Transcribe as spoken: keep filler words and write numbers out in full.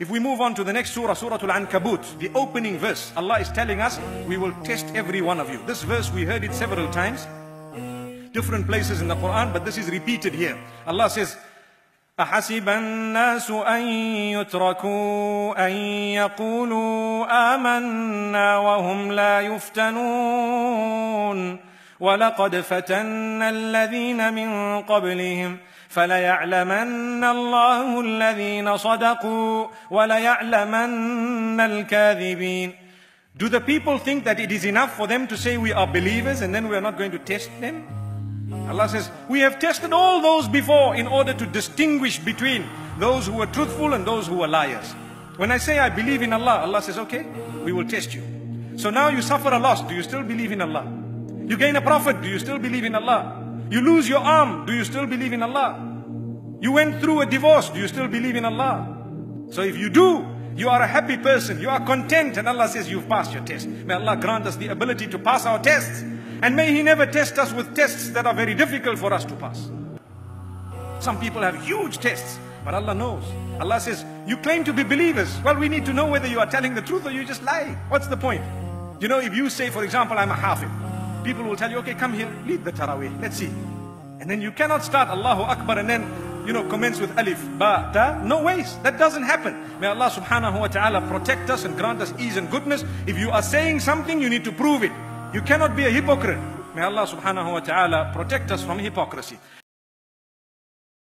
If we move on to the next surah, Surah Al-Ankabut, the opening verse, Allah is telling us, we will test every one of you. This verse, we heard it several times, different places in the Quran, but this is repeated here. Allah says, أحسب الناس أن يتركوا أن يقولوا آمنا وهم لا يفتنون ولقد فتنا الذين من قبلهم فليعلمن الله الذين صدقوا وليعلمن الكاذبين. Do the people think that it is enough for them to say we are believers and then we are not going to test them? Allah says, we have tested all those before in order to distinguish between those who are truthful and those who are liars. When I say I believe in Allah, Allah says, okay, we will test you. So now you suffer a loss, do you still believe in Allah? You gain a profit, do you still believe in Allah? You lose your arm, do you still believe in Allah? You went through a divorce, do you still believe in Allah? So if you do, you are a happy person, you are content, and Allah says you've passed your test. May Allah grant us the ability to pass our tests, and may He never test us with tests that are very difficult for us to pass. Some people have huge tests, but Allah knows. Allah says, you claim to be believers. Well, we need to know whether you are telling the truth or you just lie. What's the point? You know, if you say, for example, I'm a Hafid, people will tell you, okay, come here, lead the Taraweeh, let's see. And then you cannot start Allahu Akbar and then, you know, commence with Alif, Ba, Ta. No ways, that doesn't happen. May Allah subhanahu wa ta'ala protect us and grant us ease and goodness. If you are saying something, you need to prove it. You cannot be a hypocrite. May Allah subhanahu wa ta'ala protect us from hypocrisy.